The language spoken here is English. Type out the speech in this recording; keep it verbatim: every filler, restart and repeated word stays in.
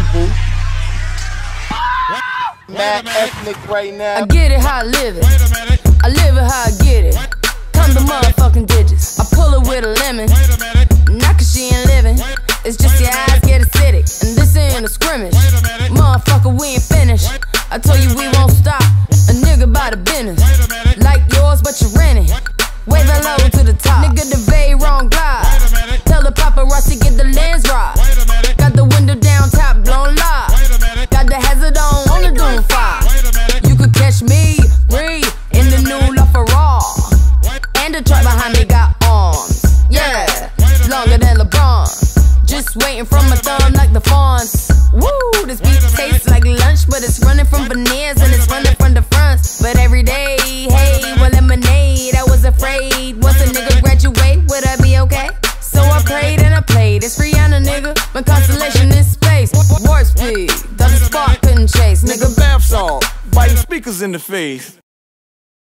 boo. Mad ethnic right now. I get it how I live it. I live it how I get it. Come the motherfucking digits. I pull it with a lemon. Not cause she ain't living. It's just your eyes get acidic. And this ain't a scrimmage. Motherfucker, we ain't finished. I told you we won't stop. A nigga by the business. Like yours, but you renting. Wave hello to the top. Nigga, the very wrong glide. Tell the paparazzi get the lens right. Got the window down, top blown live. Got the hazard on, on the doom fire. You could catch me, breathe, in the new LaFerrari. And the truck behind me got arms. Yeah, longer than LeBron. Just waiting from my thumb like the fawns. Woo, this beat tastes like lunch, but it's running from veneers and it's running from the fronts. But every day, hey, well, lemonade, I was afraid. Once a nigga graduate, would I be okay? So I prayed and I played. It's Rihanna, nigga. My constellation in space. Warp speed, that the spark couldn't chase, nigga. Nigga, bath salt, biting speakers in the face.